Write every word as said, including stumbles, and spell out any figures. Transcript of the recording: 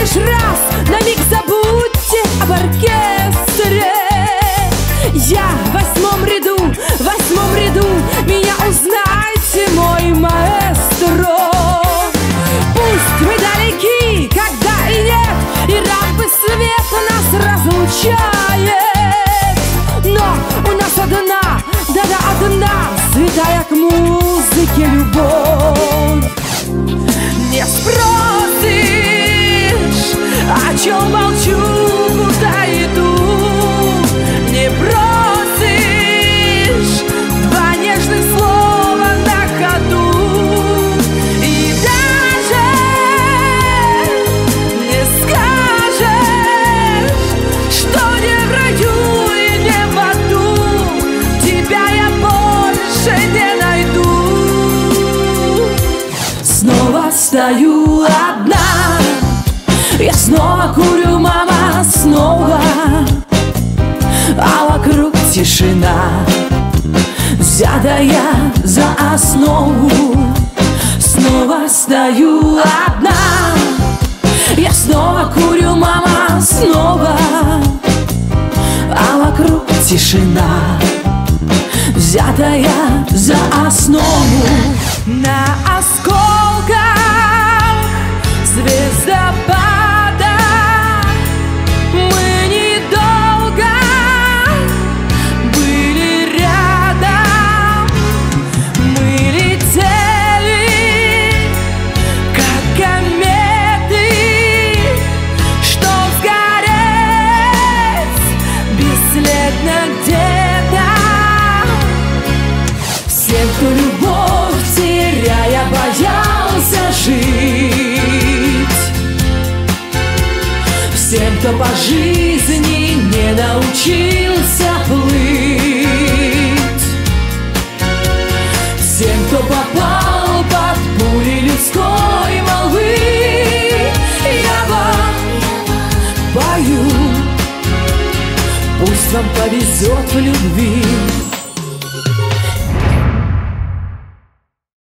лишь раз на миг забудьте об оркестре. Я в восьмом ряду, в восьмом ряду, меня узнайте, мой маэстро. Пусть мы далеки, когда и нет, и рампы света нас разлучает, но у нас одна, да-да, одна святая к музыке любовь. Не спросишь, о чем молчу, куда иду. Не бросишь два нежных слова на ходу. И даже не скажешь, что не в раю и не в аду. Тебя я больше не найду. Снова стою одна, я снова курю, мама, снова, а вокруг тишина, взятая за основу. Снова стою одна, я снова курю, мама, снова, а вокруг тишина, взятая за основу. На осколках звездопада мы недолго были рядом. Мы летели, как кометы, что сгореть бесследно где-то. Все, кто любовь теряя, боялся жить, всем, кто по жизни не научился плыть, всем, кто попал под пули людской молвы, я вам пою, пусть вам повезет в любви.